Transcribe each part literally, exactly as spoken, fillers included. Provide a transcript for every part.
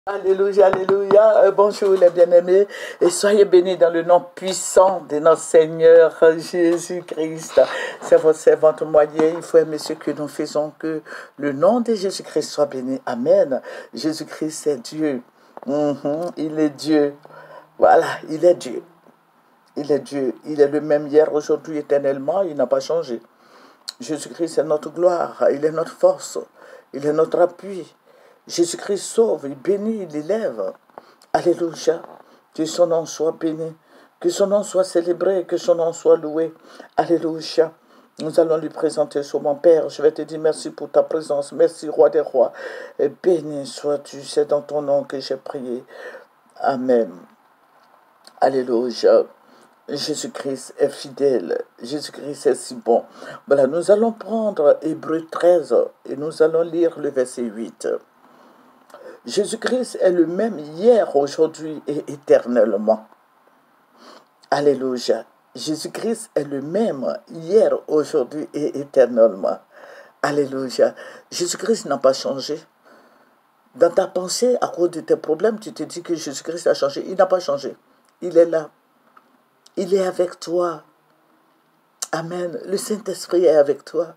Alléluia, alléluia. Euh, bonjour les bien-aimés et soyez bénis dans le nom puissant de notre Seigneur Jésus-Christ. C'est votre servante moyen. Il faut aimer ce que nous faisons, que le nom de Jésus-Christ soit béni. Amen. Jésus-Christ est Dieu. Mhm, il est Dieu. Voilà, il est Dieu. Il est Dieu. Il est le même hier, aujourd'hui, éternellement. Il n'a pas changé. Jésus-Christ est notre gloire. Il est notre force. Il est notre appui. Jésus-Christ sauve, il bénit, il élève. Alléluia. Que son nom soit béni. Que son nom soit célébré. Que son nom soit loué. Alléluia. Nous allons lui présenter sur mon Père. Je vais te dire merci pour ta présence. Merci, Roi des rois. Et béni sois-tu. C'est dans ton nom que j'ai prié. Amen. Alléluia. Jésus-Christ est fidèle. Jésus-Christ est si bon. Voilà, nous allons prendre Hébreux treize et nous allons lire le verset huit. Jésus-Christ est le même hier, aujourd'hui et éternellement. Alléluia. Jésus-Christ est le même hier, aujourd'hui et éternellement. Alléluia. Jésus-Christ n'a pas changé. Dans ta pensée, à cause de tes problèmes, tu te dis que Jésus-Christ a changé. Il n'a pas changé. Il est là. Il est avec toi. Amen. Le Saint-Esprit est avec toi.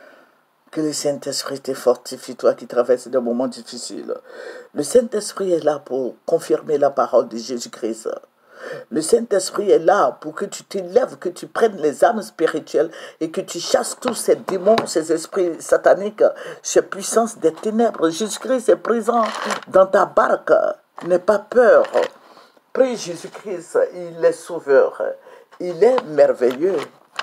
Que le Saint-Esprit te fortifie, toi qui traverses des moments difficiles. Le Saint-Esprit est là pour confirmer la parole de Jésus-Christ. Le Saint-Esprit est là pour que tu t'élèves, que tu prennes les âmes spirituelles et que tu chasses tous ces démons, ces esprits sataniques, ces puissances des ténèbres. Jésus-Christ est présent dans ta barque. N'aie pas peur. Prie Jésus-Christ, il est sauveur. Il est merveilleux.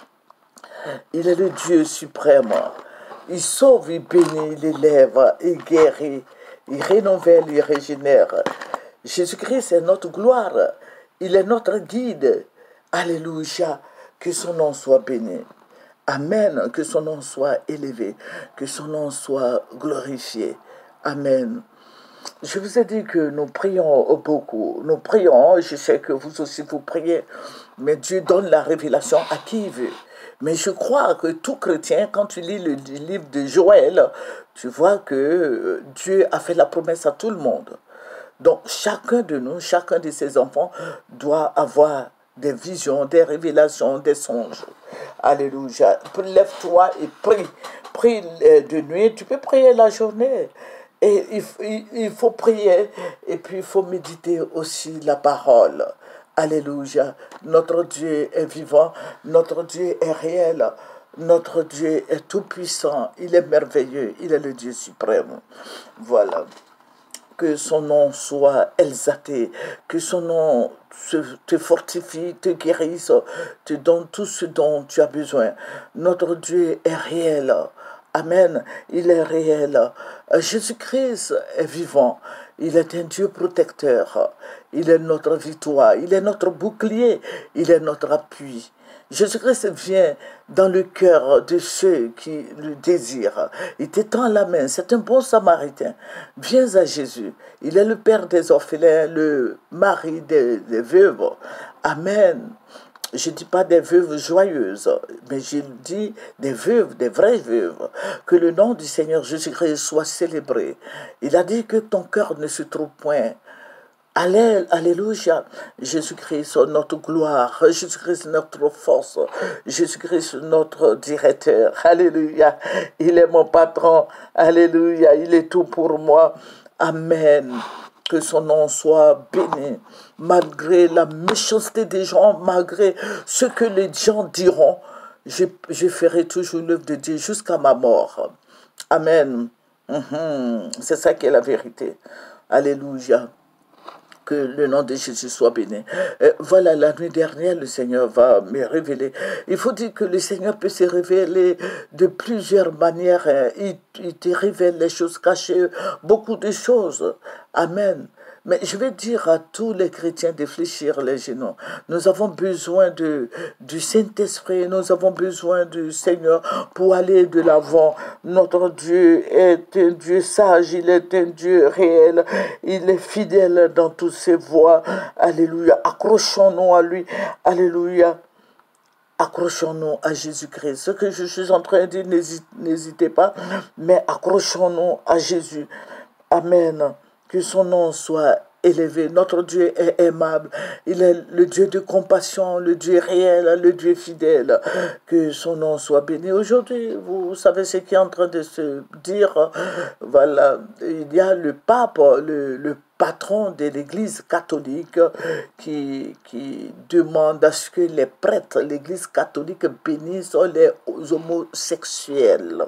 Il est le Dieu suprême. Il sauve, il bénit, il élève, il guérit, il renouvelle, il régénère. Jésus-Christ est notre gloire. Il est notre guide. Alléluia. Que son nom soit béni. Amen. Que son nom soit élevé. Que son nom soit glorifié. Amen. Je vous ai dit que nous prions beaucoup. Nous prions, je sais que vous aussi vous priez, mais Dieu donne la révélation à qui il veut. Mais je crois que tout chrétien, quand tu lis le livre de Joël, tu vois que Dieu a fait la promesse à tout le monde. Donc chacun de nous, chacun de ses enfants doit avoir des visions, des révélations, des songes. Alléluia. Lève-toi et prie. Prie de nuit, tu peux prier la journée. Et il, il, il faut prier et puis il faut méditer aussi la parole. Alléluia. Notre Dieu est vivant, notre Dieu est réel, notre Dieu est tout-puissant, il est merveilleux, il est le Dieu suprême. Voilà. Que son nom soit exalté, que son nom te fortifie, te guérisse, te donne tout ce dont tu as besoin. Notre Dieu est réel. Amen. Il est réel. Jésus-Christ est vivant. Il est un Dieu protecteur. Il est notre victoire. Il est notre bouclier. Il est notre appui. Jésus-Christ vient dans le cœur de ceux qui le désirent. Il t'étend la main. C'est un bon samaritain. Viens à Jésus. Il est le père des orphelins, le mari des, des veuves. Amen. Je ne dis pas des veuves joyeuses, mais je dis des veuves, des vraies veuves. Que le nom du Seigneur Jésus-Christ soit célébré. Il a dit que ton cœur ne se trouve point. Alléluia. Jésus-Christ, notre gloire. Jésus-Christ, notre force. Jésus-Christ, notre directeur. Alléluia. Il est mon patron. Alléluia. Il est tout pour moi. Amen. Que son nom soit béni, malgré la méchanceté des gens, malgré ce que les gens diront, je, je ferai toujours l'œuvre de Dieu jusqu'à ma mort. Amen. Mm-hmm. C'est ça qui est la vérité. Alléluia. Que le nom de Jésus soit béni. Euh, voilà, la nuit dernière, le Seigneur va me révéler. Il faut dire que le Seigneur peut se révéler de plusieurs manières. Il, il te révèle les choses cachées, beaucoup de choses. Amen. Mais je vais dire à tous les chrétiens de fléchir les genoux. Nous avons besoin de, du Saint-Esprit, nous avons besoin du Seigneur pour aller de l'avant. Notre Dieu est un Dieu sage, il est un Dieu réel, il est fidèle dans toutes ses voies. Alléluia. Accrochons-nous à lui. Alléluia. Accrochons-nous à Jésus-Christ. Ce que je suis en train de dire, n'hésitez pas, mais accrochons-nous à Jésus. Amen. Que son nom soit élevé. Notre Dieu est aimable. Il est le Dieu de compassion, le Dieu réel, le Dieu fidèle. Que son nom soit béni. Aujourd'hui, vous savez ce qui est en train de se dire. Voilà, il y a le pape, le, le patron de l'Église catholique qui, qui demande à ce que les prêtres, l'Église catholique bénisse les homosexuels.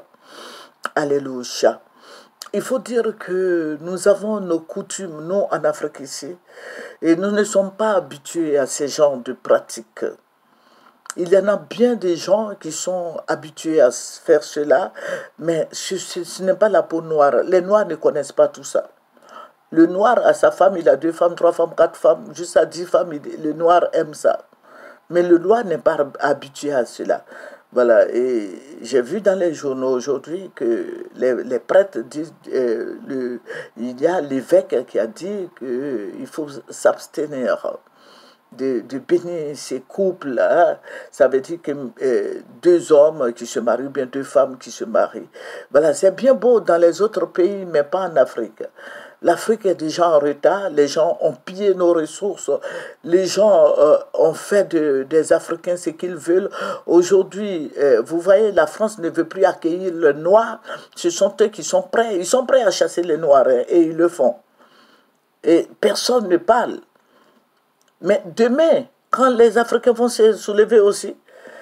Alléluia. Il faut dire que nous avons nos coutumes, nous, en Afrique ici, et nous ne sommes pas habitués à ces genres de pratiques. Il y en a bien des gens qui sont habitués à faire cela, mais ce, ce, ce n'est pas la peau noire. Les Noirs ne connaissent pas tout ça. Le Noir a sa femme, il a deux femmes, trois femmes, quatre femmes, jusqu'à dix femmes, le Noir aime ça. Mais le Noir n'est pas habitué à cela. Voilà, et j'ai vu dans les journaux aujourd'hui que les, les prêtres disent, euh, le, il y a l'évêque qui a dit qu'il faut s'abstenir de, de bénir ces couples-là. Ça veut dire que euh, deux hommes qui se marient, ou bien deux femmes qui se marient. Voilà, c'est bien beau dans les autres pays, mais pas en Afrique. L'Afrique est déjà en retard, les gens ont pillé nos ressources, les gens euh, ont fait de, des Africains ce qu'ils veulent. Aujourd'hui, euh, vous voyez, la France ne veut plus accueillir les Noirs, ce sont eux qui sont prêts, ils sont prêts à chasser les Noirs, hein, et ils le font. Et personne ne parle. Mais demain, quand les Africains vont se soulever aussi,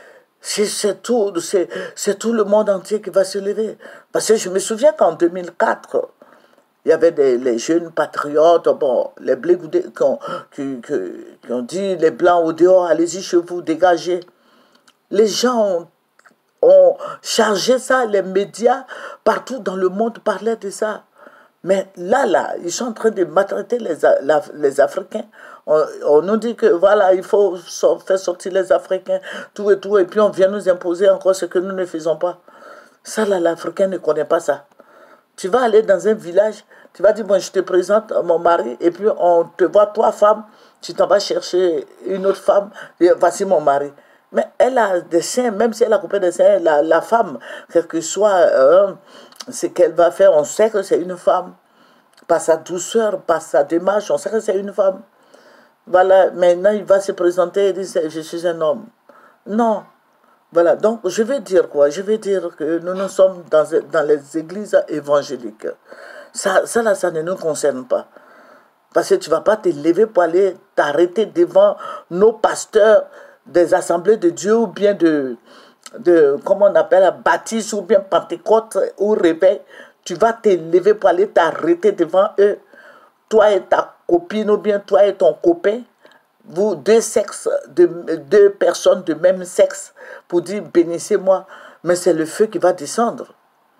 c'est tout, tout le monde entier qui va se lever. Parce que je me souviens qu'en deux mille quatre, il y avait des, les jeunes patriotes, bon, les blégoudés qui ont, qui, qui, qui ont dit, les blancs au dehors, allez-y chez vous, dégagez. Les gens ont, ont chargé ça, les médias, partout dans le monde parlaient de ça. Mais là, là, ils sont en train de maltraiter les, la, les Africains. On, on nous dit que, voilà, il faut so, faire sortir les Africains, tout et tout, et puis on vient nous imposer encore ce que nous ne faisons pas. Ça, là, l'Africain ne connaît pas ça. Tu vas aller dans un village, tu vas dire, bon, je te présente mon mari, et puis on te voit trois femmes, tu t'en vas chercher une autre femme, et voici mon mari. Mais elle a des seins, même si elle a coupé des seins, la, la femme, quel que soit euh, ce qu'elle va faire, on sait que c'est une femme. Par sa douceur, par sa démarche, on sait que c'est une femme. Voilà, maintenant il va se présenter et dire, je suis un homme. Non. Voilà, donc je vais dire quoi? Je vais dire que nous nous sommes dans, dans les églises évangéliques. Ça, ça, là, ça ne nous concerne pas. Parce que tu ne vas pas te lever pour aller t'arrêter devant nos pasteurs des assemblées de Dieu ou bien de, de comment on appelle, baptiste ou bien Pentecôte ou réveil. Tu vas te lever pour aller t'arrêter devant eux. Toi et ta copine ou bien toi et ton copain. Vous, deux sexes, de, deux personnes de même sexe, pour dire bénissez-moi, mais c'est le feu qui va descendre.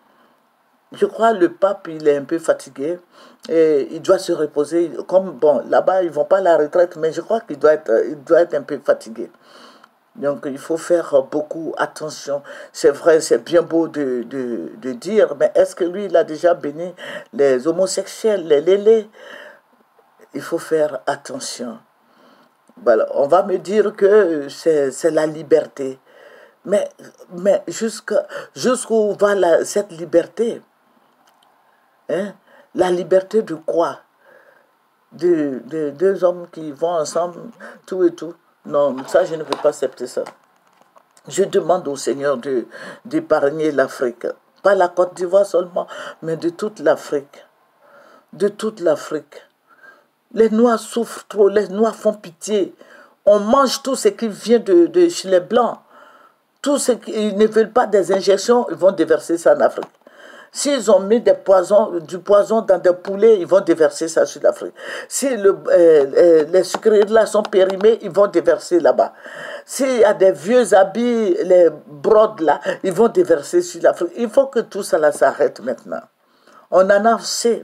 Je crois que le pape, il est un peu fatigué et il doit se reposer. Comme, bon, là-bas, ils ne vont pas à la retraite, mais je crois qu'il doit être, il doit être un peu fatigué. Donc, il faut faire beaucoup attention. C'est vrai, c'est bien beau de, de, de dire, mais est-ce que lui, il a déjà béni les homosexuels, les lélés? Il faut faire attention. Voilà, on va me dire que c'est la liberté. Mais, mais jusqu'où va la, cette liberté? Hein? La liberté de quoi? De, de deux hommes qui vont ensemble, tout et tout. Non, ça, je ne peux pas accepter ça. Je demande au Seigneur de d'épargner l'Afrique. Pas la Côte d'Ivoire seulement, mais de toute l'Afrique. De toute l'Afrique. Les Noirs souffrent trop, les Noirs font pitié. On mange tout ce qui vient de, de chez les Blancs. Tout ce qu'ils ne veulent pas des injections, ils vont déverser ça en Afrique. S'ils ont mis des poisons, du poison dans des poulets, ils vont déverser ça sur l'Afrique. Si le, euh, euh, les sucreries là sont périmées, ils vont déverser là-bas. S'il y a des vieux habits, les brodes là, ils vont déverser sur l'Afrique. Il faut que tout ça là s'arrête maintenant. On en a assez.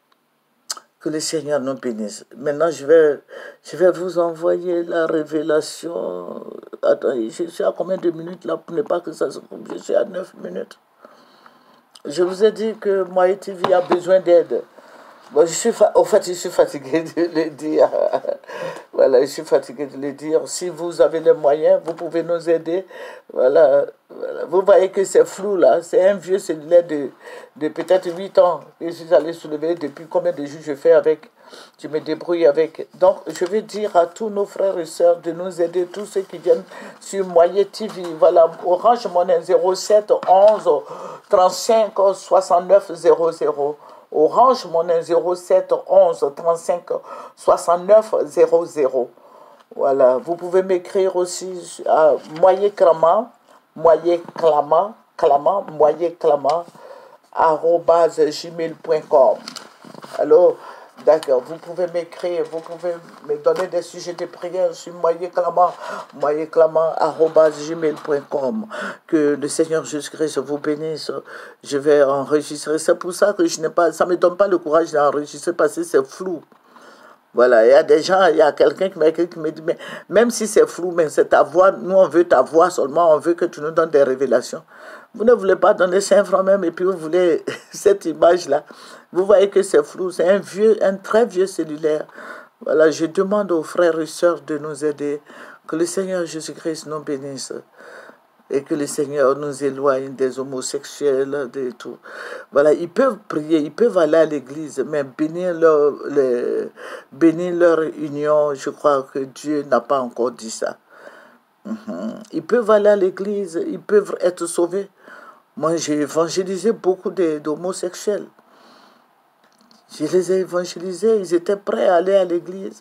Que le Seigneur nous bénisse. Maintenant, je vais, je vais vous envoyer la révélation. Attends, je suis à combien de minutes là pour ne pas que ça se coupe? Je suis à neuf minutes. Je vous ai dit que Moaï T V a besoin d'aide. Bon, je suis fa- au fait, je suis fatigué de le dire. Voilà, je suis fatigué de le dire. Si vous avez les moyens, vous pouvez nous aider. Voilà, voilà. Vous voyez que c'est flou là. C'est un vieux cellulaire de, de peut-être huit ans que je suis allé soulever. Depuis combien de jours je fais avec. Je me débrouille avec. Donc, je vais dire à tous nos frères et sœurs de nous aider, tous ceux qui viennent sur Moyen T V. Voilà, Orange Monnaie zéro sept onze trente-cinq soixante-neuf zéro zéro. Orange Monnaie zéro sept onze trente-cinq soixante-neuf zéro zéro. Voilà, vous pouvez m'écrire aussi à Moyen Clama, Moyen Clama, Clama, Moyen Clama, arobase gmail point com. Alors, d'accord, vous pouvez m'écrire, vous pouvez me donner des sujets de prière sur moyen clamant, moyen clamant, arobase gmail point com. Que le Seigneur Jésus-Christ vous bénisse. Je vais enregistrer. C'est pour ça que je n'ai pas, ça ne me donne pas le courage d'enregistrer parce que c'est flou. Voilà, il y a des gens, il y a quelqu'un qui m'a écrit qui me dit, mais même si c'est flou, mais c'est ta voix, nous on veut ta voix seulement, on veut que tu nous donnes des révélations. Vous ne voulez pas donner cinq francs même et puis vous voulez cette image-là. Vous voyez que c'est flou, c'est un vieux, un très vieux cellulaire. Voilà, je demande aux frères et sœurs de nous aider, que le Seigneur Jésus-Christ nous bénisse et que le Seigneur nous éloigne des homosexuels, de tout. Voilà, ils peuvent prier, ils peuvent aller à l'église, mais bénir leur, les, bénir leur union, je crois que Dieu n'a pas encore dit ça. Mhm. Ils peuvent aller à l'église, ils peuvent être sauvés. Moi, j'ai évangélisé beaucoup d'homosexuels. Je les ai évangélisés, ils étaient prêts à aller à l'église.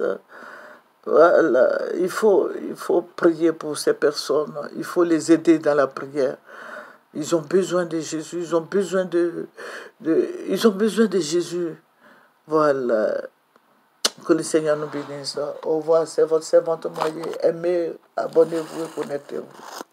Voilà, il faut, il faut prier pour ces personnes, il faut les aider dans la prière. Ils ont besoin de Jésus, ils ont besoin de, de ils ont besoin de Jésus. Voilà, que le Seigneur nous bénisse. Au revoir, c'est votre servante Marie. Aimez, abonnez-vous et connectez-vous.